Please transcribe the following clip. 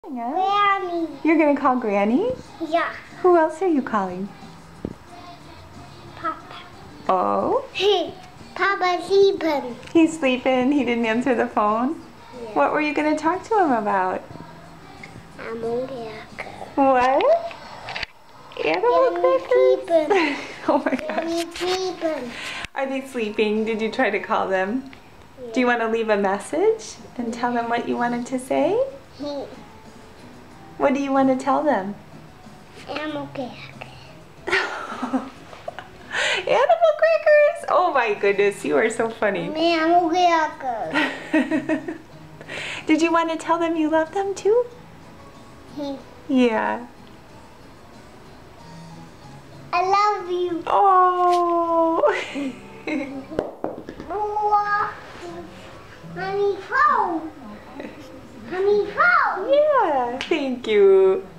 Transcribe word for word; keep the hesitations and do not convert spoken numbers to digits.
Granny. You're gonna call Granny? Yeah. Who else are you calling? Papa. Oh? Hey, Papa's sleeping. He's sleeping. He didn't answer the phone? Yeah. What were you gonna talk to him about? Animal crackers. What? Animal crackers? Sleeping. Oh my gosh. Sleeping. Are they sleeping? Did you try to call them? Yeah. Do you want to leave a message and tell them what you wanted to say? Hey, What do you want to tell them? animal crackers. Animal crackers? Oh my goodness, you are so funny. Animal crackers. Did you want to tell them you love them too? Hey, Yeah. I love you. Oh. Honey, phone. Honey, phone. Yeah, thank you.